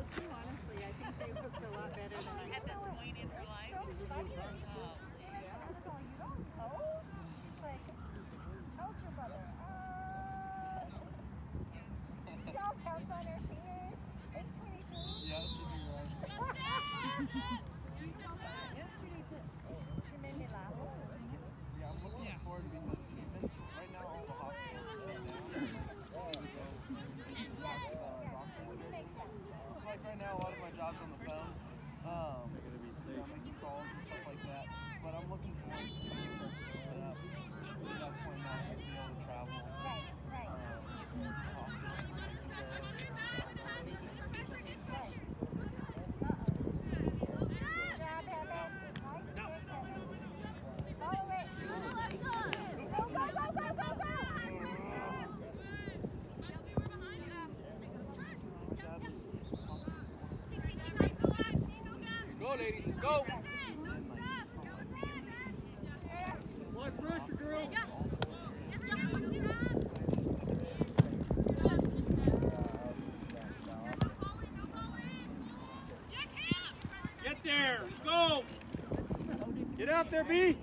too, honestly. I think they hooked a lot better than I At this point in her life. So funny. Samantha's all, you don't know? She's like, how's your brother? She all counts on her fingers. 8:23. Yeah, she do right. yesterday, but She made me laugh. Yeah, I'm looking forward to because even right now all the hospitals are shut down. Which makes sense. So like right now, a lot of my job's on the phone. Making calls and stuff like that. But I'm looking forward to put up at that point now to be able to travel. Right, right. Go, ladies, let's go! Blood pressure, girl! Get there, let's go! Get out there, B!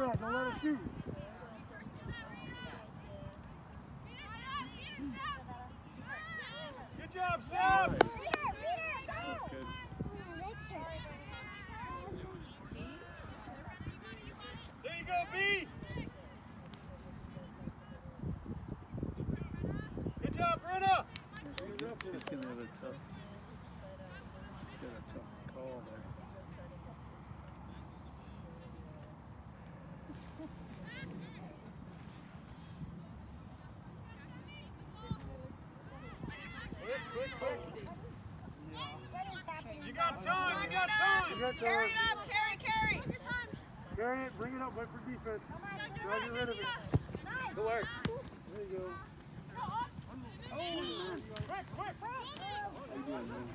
that. Don't let it shoot. Good job, Sam! That's good. There you go, B! Good job, Brenna! She's gonna have a tough. She's got a tough call there. Quick. You got time, you got time! Carry it up, carry. Carry it, bring it up, wait for defense. Try to get rid of it. Good work. There you go. Quick! How you doing, man?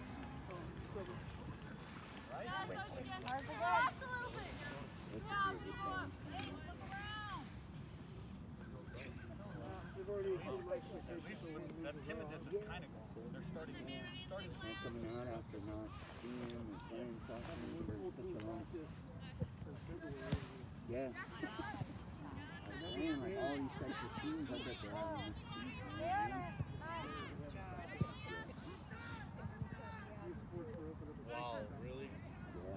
They've already exceeded my expectations. That timidness is kind of gone. They're starting Coming out after not seeing him and playing soccer for such a long time. Yeah. I'm saying, like, all these types of teams, I bet they're out on this team. Wow, really? Yeah.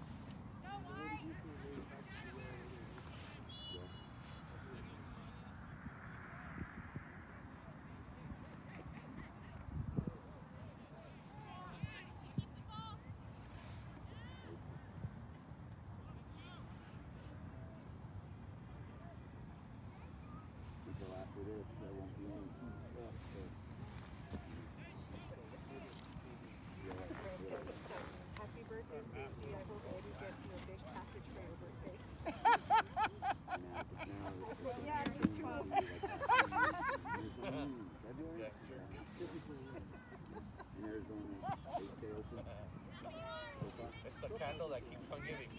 Until after this, there won't be any team stuff. So. Happy birthday, Stacy. I hope Eddie gets you a big package for your birthday. Yeah, me too. February? In Arizona, they stay open. It's the candle that keeps on giving.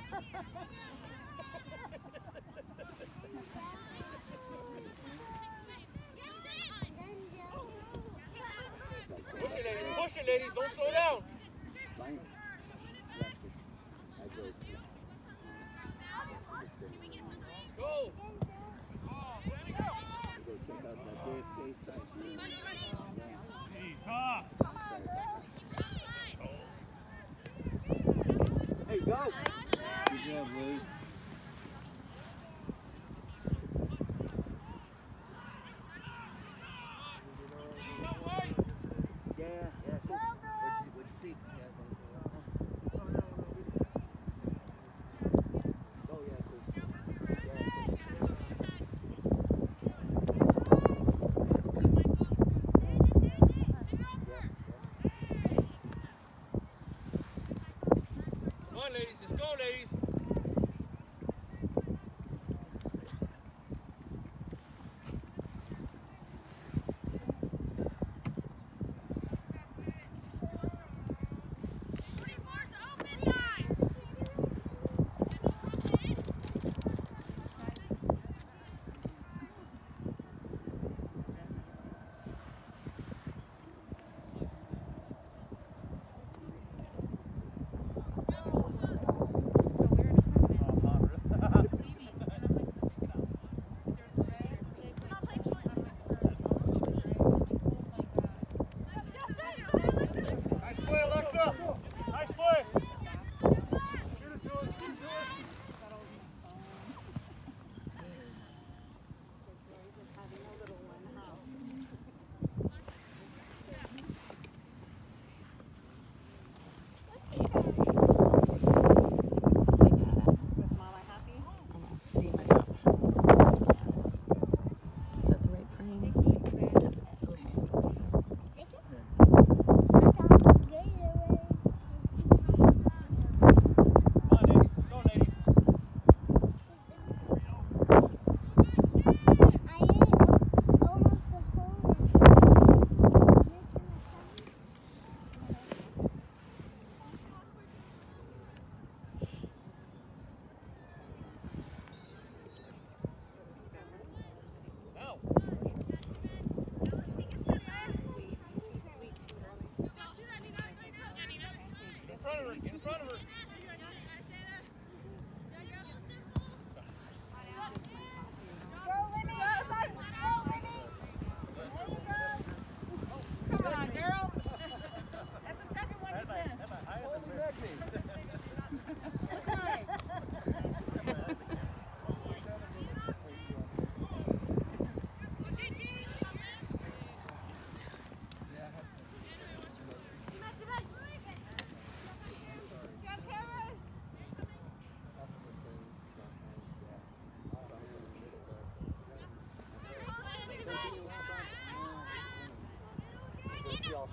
Push it, ladies. Don't slow down. Fine. Go. Go check out that JFK site. Please, stop. Hey, go! Good job, Lily. Yeah. What'd you see? Oh, yeah, cool. Come on, ladies. Let's go, ladies.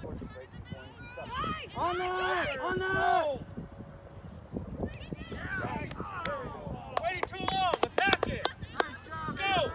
On that! On that! Waiting too long. Attack it. Let's go.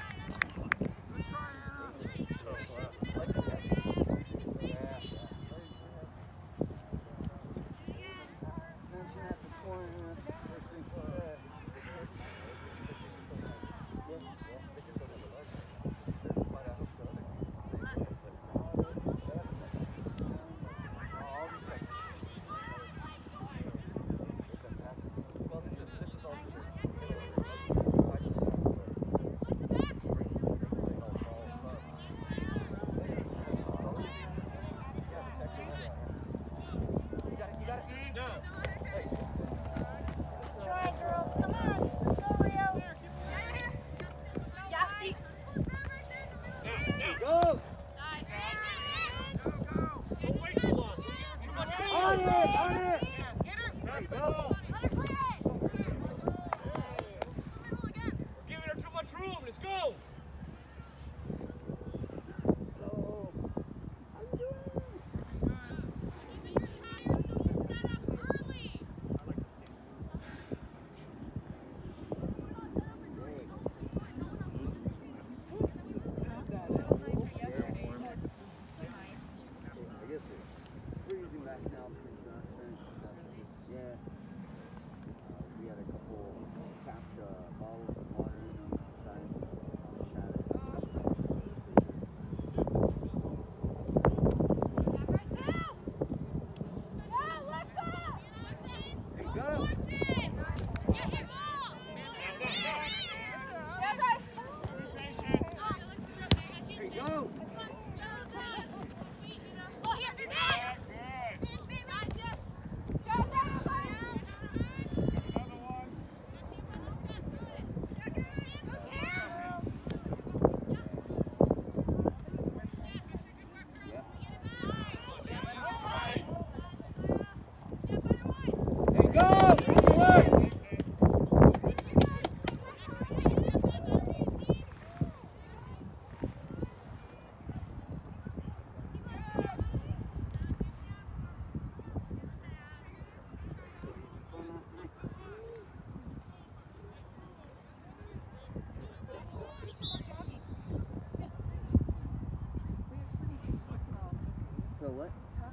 What?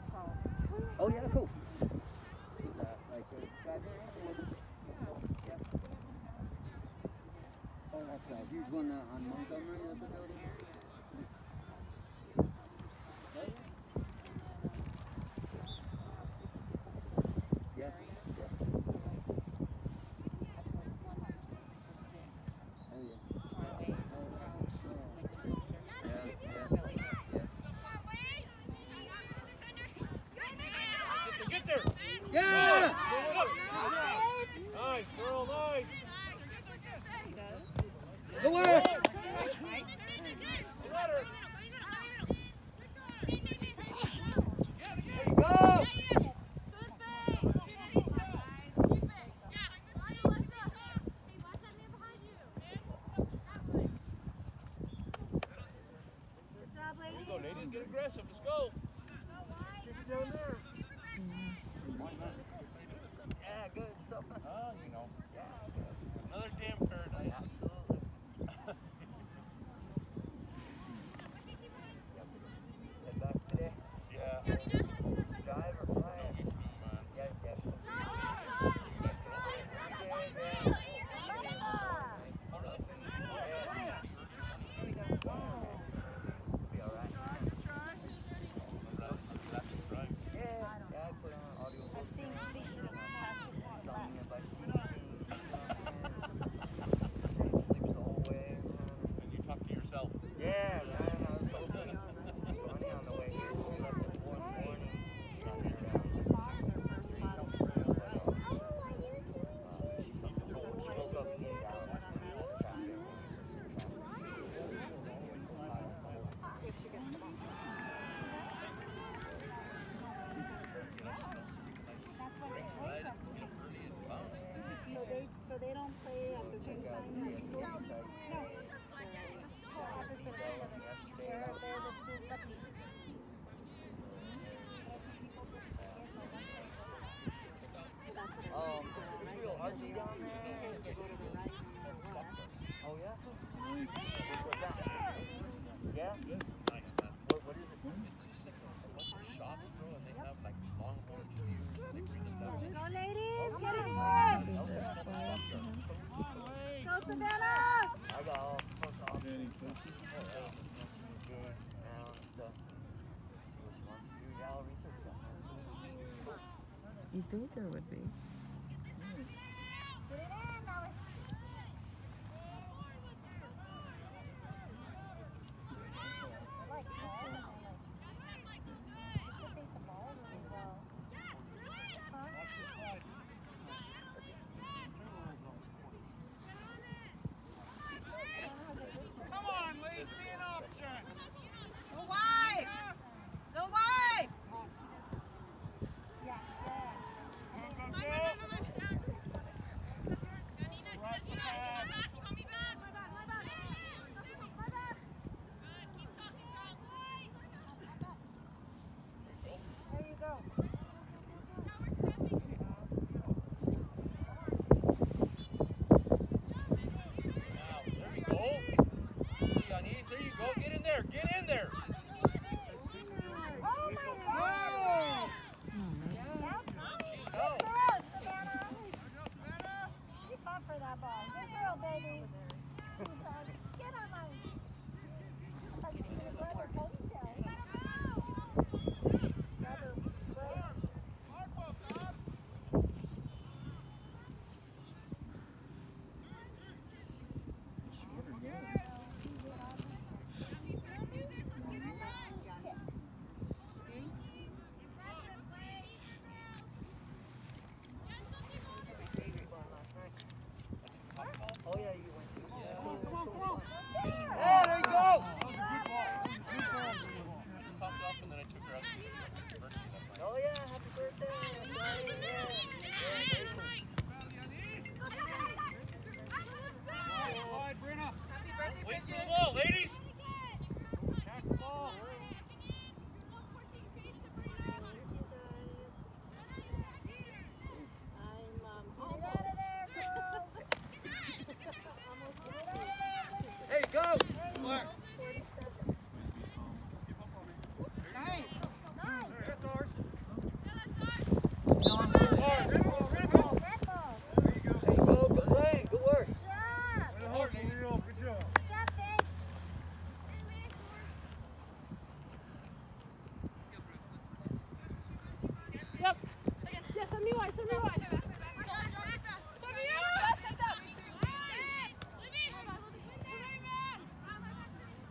Oh yeah, cool. Like oh, that's a huge one on Montgomery that's the building. Yeah. Yeah! Nice, girl, nice. Go away! There you go! Ladies, get aggressive. Let's go. Get it down there. Yeah, good. So, You know. Another damn paradise. absolutely. Head back today. Yeah. Drive or fly? Yeah, Be all right. Yeah, man, I was hoping. It's funny on the way here. She left at 4 in the morning. She woke up in Dallas. So they don't play at the same time? No. So opposite. You'd think there would be. Put it in. That was. They're like tall and they anticipate the ball really well. Huh? Come on, Lee, be an option. Go wide! Go wide! Yeah, yeah. There you go. There you go. There you go. Get in there. Get in there. Oh my God! Good girl, Savannah. She fought for that ball. Good girl, baby. She's get on my. I thought you were going to grab her ponytail. Grab her braids. Oh yeah, you went to. Come on, come on. Oh, there you go! That was a good ball. That was a good ball. Topped off and then I took her out to the birthday that night. Oh yeah, happy birthday! Wide, Brenna. Happy birthday, Wait for Bridget! the ball, ladies. Catch the ball. I'm Get out of there, girls. There you go! Black. Nice! Nice. That's ours. Hard. Red ball, red ball. Red ball. There you go. There you go, good play, good work! Good job. Good hustle, Leo. Good job. Good job, Dave. Yep. Yes, send me wide, send me wide. Send me wide.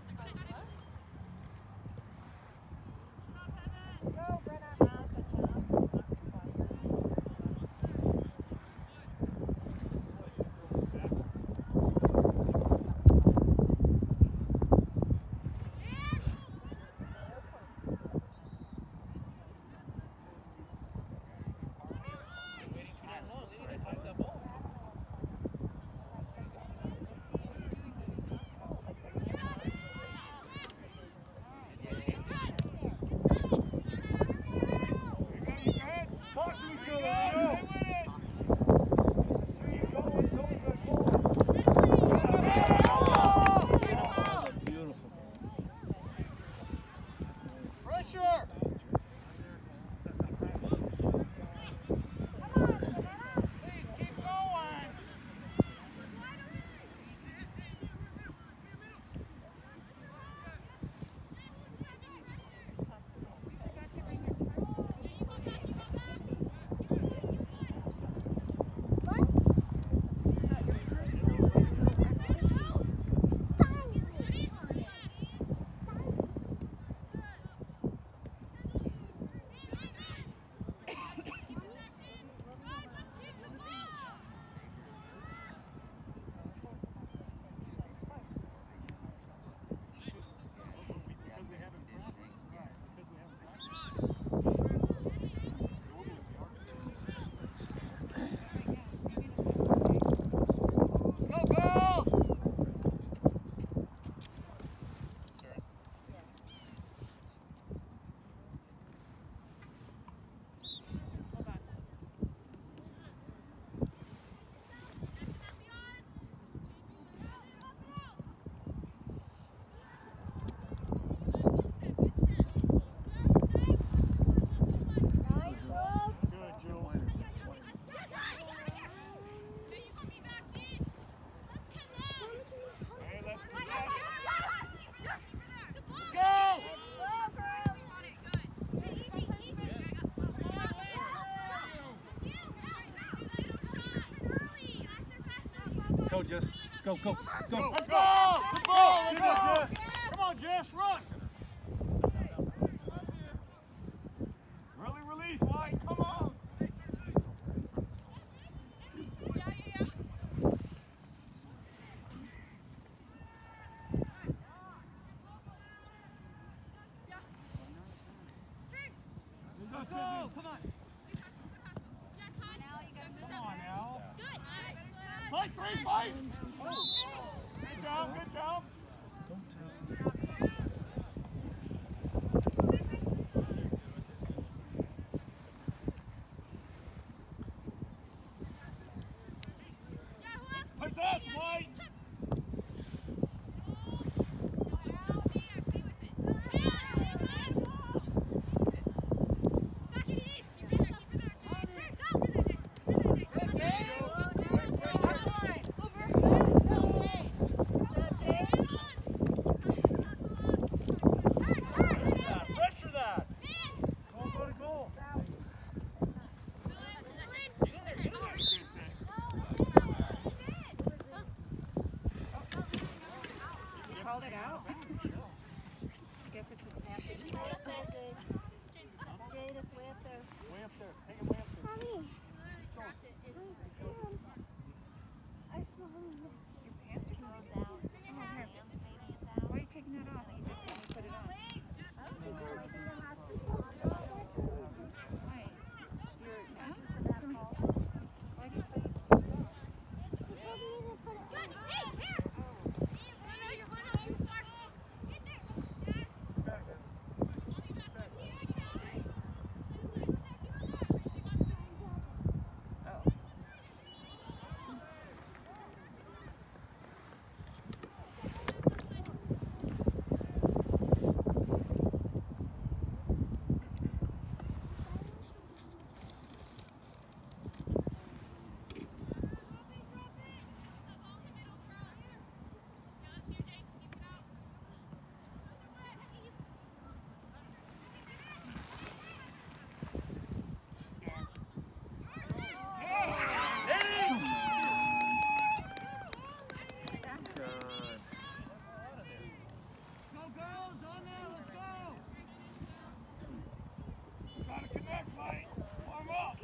go, go, go. Let's go! Good ball! Let's go! Come on, Jess, run! Really release, White, come on! Let's go, come on! Come on now. Fight, 3, fight! Good job, good job! Don't tell. Possess, White! Pressure that! Don't go to goal. Called it out. I guess it's his advantage. Jade, it's way up there. Way up there, take it way up there. Mommy. Your pants are falling down. Why are you taking that off? You just had me put it on. Why? Your mask? Why do you put it on? Go, girls, on there, let's go! Gotta connect, White. Warm up.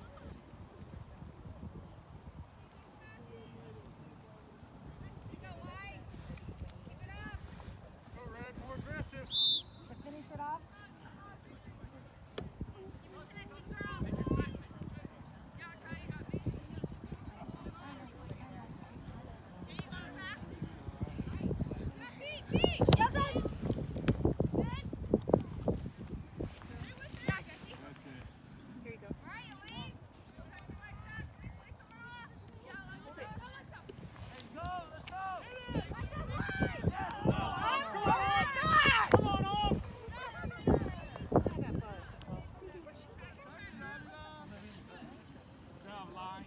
Go, Red, more aggressive. To finish it off. Here you go. Hold it. Let's go, let's go! Come on, off! Look at that bug. Down line.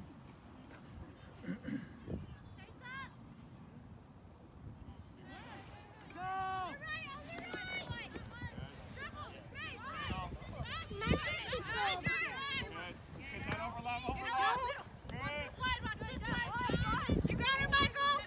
Get that overlap, overlap. Good. You got it, Michael!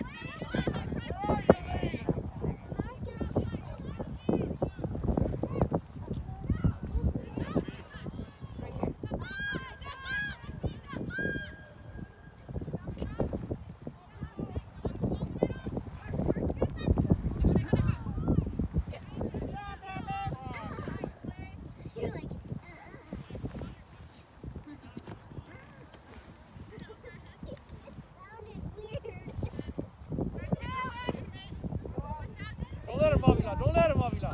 You're like, Don't let him, Avila. Don't let him, Avila.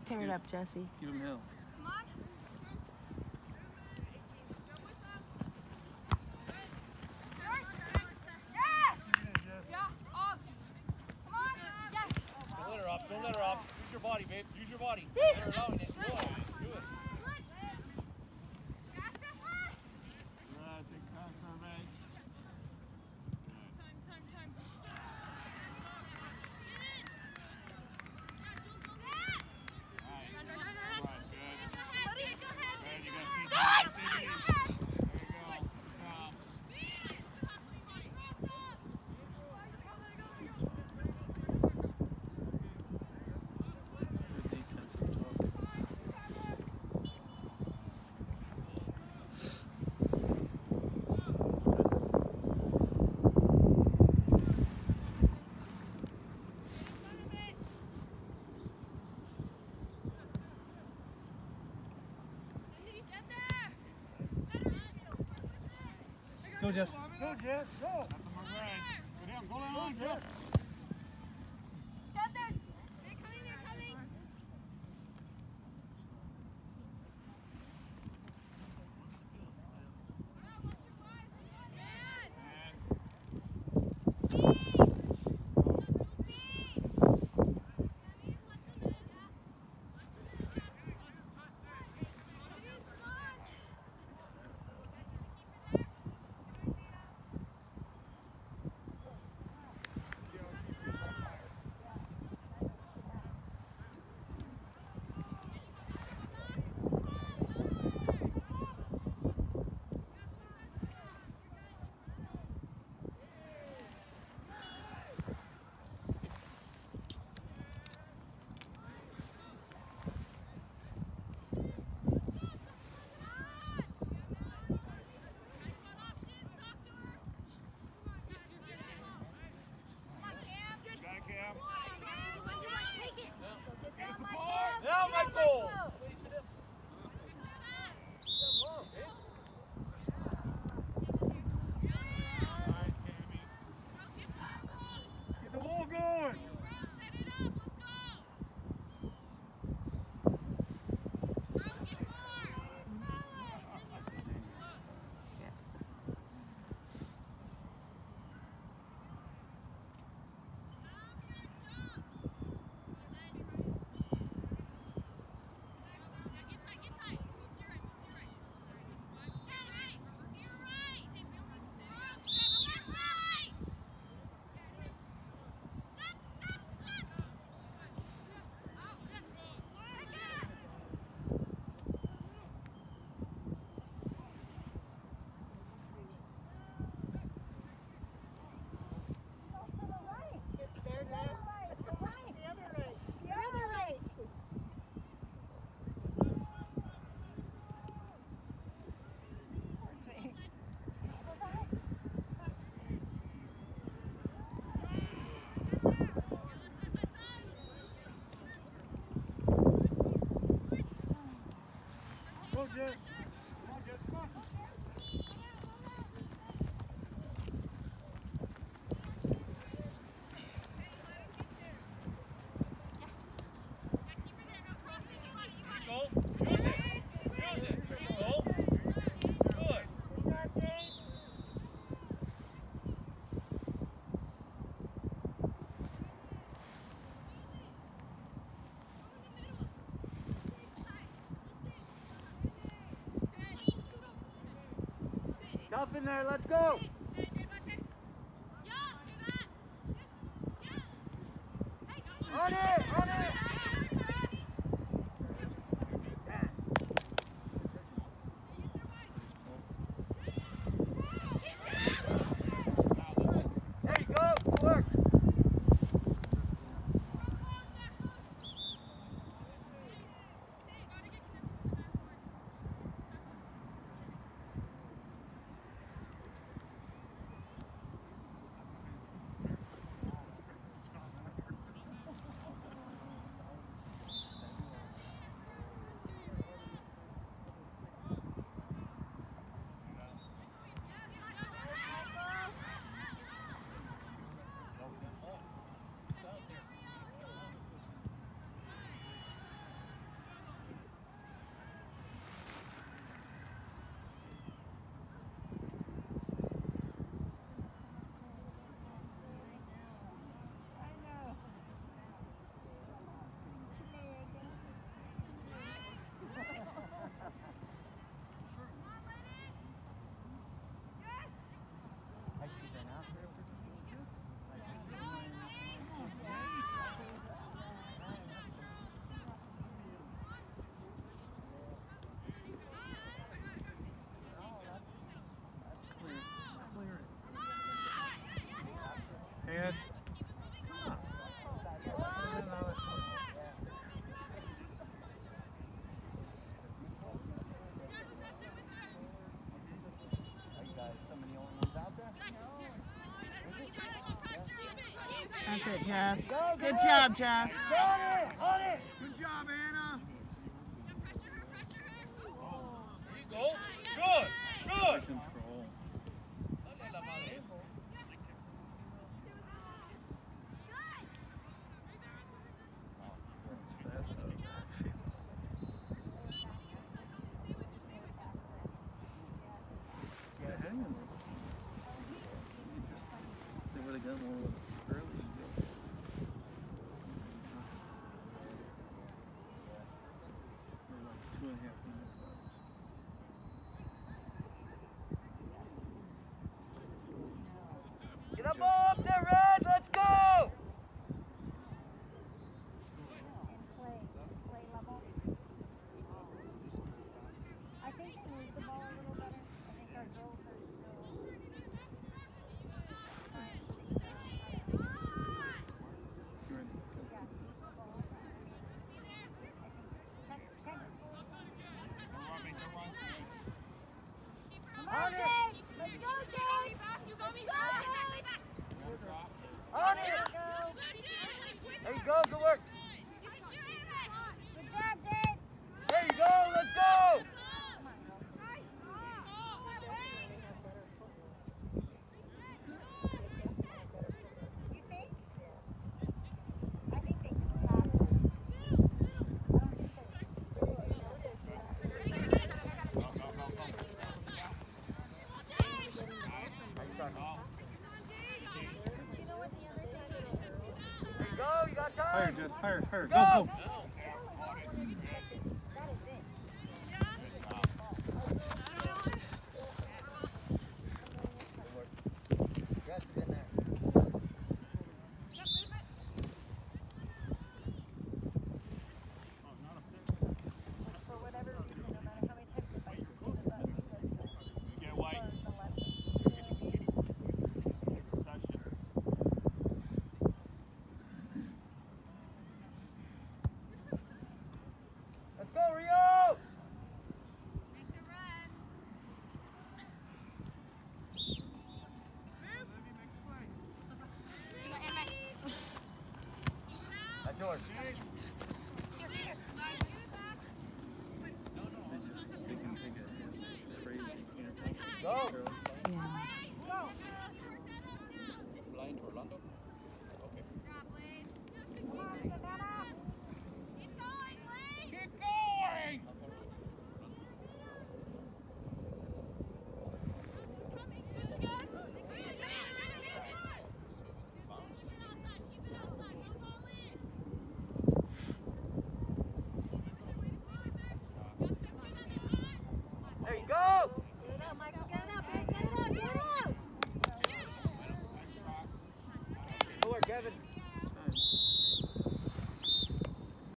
Tear it up, Jesse. Give him hell. Don't let her up. Don't let her up. Use your body, babe. Use your body. You're allowing it. Go. Do it. Take time, survey. Go, Jeff. Go, Jess, go. That's my right. Go down, go down, Jess. Now, Michael! Get the ball going. Go, Jess. Come on, Jess, come on. Go. Use it. Use it. There you go. Good. Tough in there, let's go! On it! On it! There you go! Good work! it, Jess. Good job, Jess. On it! Good job, Anna! There you go. Good. Good. Control. Yeah, hang on. They would have got more with us early. They're like 2.5 minutes left. Get that ball up there, Red! Let's go! Play level. I think they moved the ball a little better. I think our girls are still trying to keep the You ready? yeah, keep the ball. I think technical. Come on, Jade! Let's go, Jade! Let's go, Jade! On it! There we go. There you go, good work! Good job, Jade! There you go, let's go! Come on, girls. You think? I think they just passed it. I don't think But you know what the other thing is? There you go, you got Higher, time! Jess. Higher. Go! Go. That is it. Yes, in there. For whatever reason, no matter how many times it bites the same button, it's just Get white. learn the lesson. You know what I mean? Let's go, Rio! That's yours. They can take it crazy. You know, Go. girls.